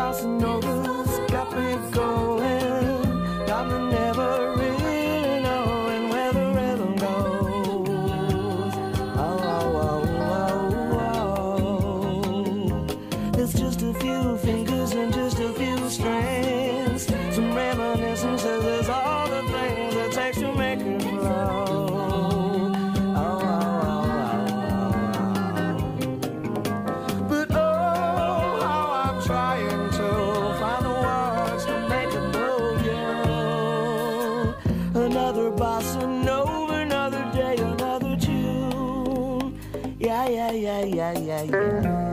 bossa nova's got me going, got me never really knowing where the rhythm goes. Oh, oh, oh, oh, oh. There's just a few fingers and just a few strings, some reminiscences, there's all the things it takes to make it flow. Another bossa nova, another day, another tune. Yeah, yeah, yeah, yeah, yeah, yeah.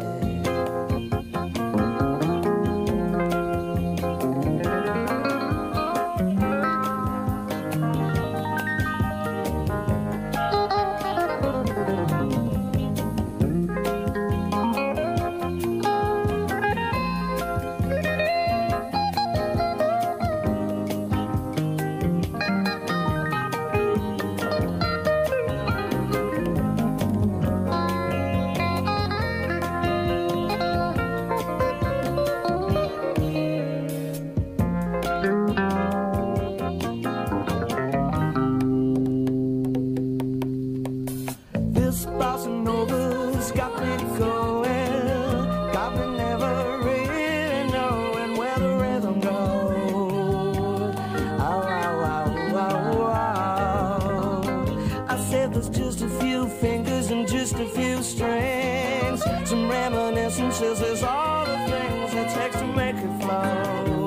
This bossa nova's got me going, got me never really knowing where the rhythm goes. Oh, oh, oh, oh, oh. I said there's just a few fingers and just a few strings, some reminiscences, there's all the things it takes to make it flow.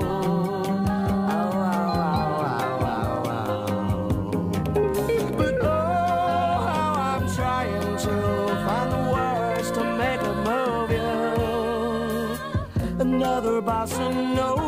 Another bossa nova.